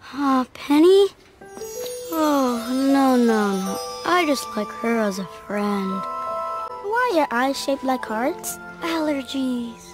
Penny? Oh, no. I just like her as a friend. Why are your eyes shaped like hearts? Allergies.